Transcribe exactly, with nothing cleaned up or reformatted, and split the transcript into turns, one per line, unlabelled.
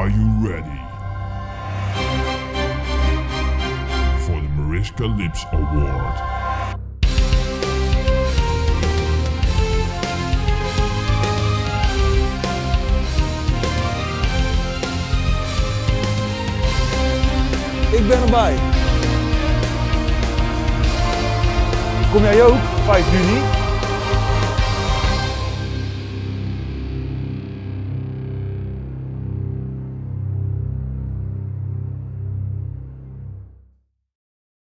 Are you ready for the Mariska Lips Award?
Ik ben erbij. Kom jij ook, vijf juni?